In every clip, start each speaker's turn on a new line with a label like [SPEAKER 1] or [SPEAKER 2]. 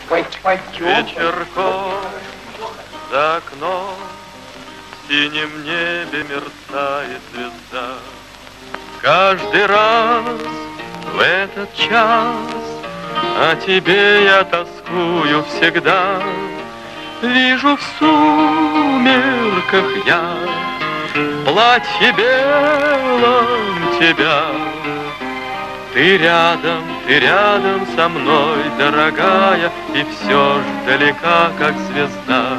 [SPEAKER 1] Вечерком за окном в синем небе мерцает звезда. Каждый раз в этот час о тебе я тоскую всегда. Вижу в сумерках я в платье белом тебя. Ты рядом со мной, дорогая, и все ж далека, как звезда.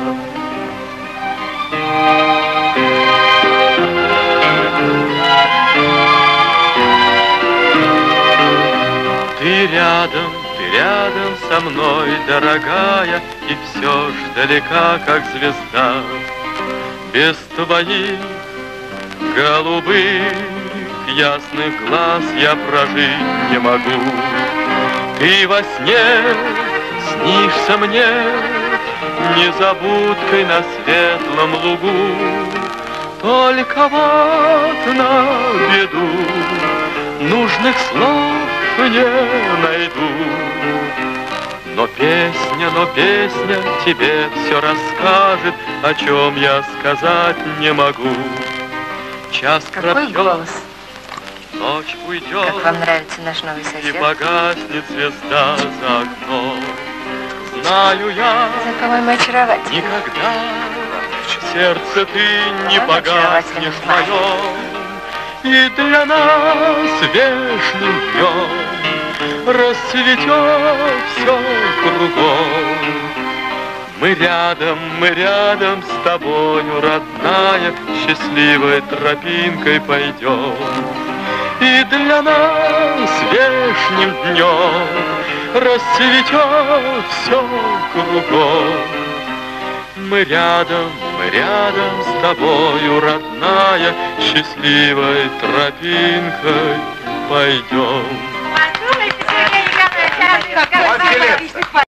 [SPEAKER 1] Ты рядом со мной, дорогая, и все ж далека, как звезда. Без твоих голубых ясных глаз я прожить не могу. Ты во сне снишься мне незабудкой на светлом лугу. Только вот на беду нужных слов не найду. Но песня тебе все расскажет, о чем я сказать не могу. Час
[SPEAKER 2] Какой голос?
[SPEAKER 1] Ночь уйдет,
[SPEAKER 2] как вам нравится наш новый сосед?
[SPEAKER 1] И погаснет звезда за окном. Знаю я,
[SPEAKER 2] по-моему, очаровательный.
[SPEAKER 1] Никогда в сердце ты не погаснешь моем. И для нас вечным днем расцветет все кругом. Мы рядом с тобою, родная, счастливой тропинкой пойдем. И для нас вечным днем расцветет все кругом. Мы рядом с тобою, родная, счастливой тропинкой пойдем.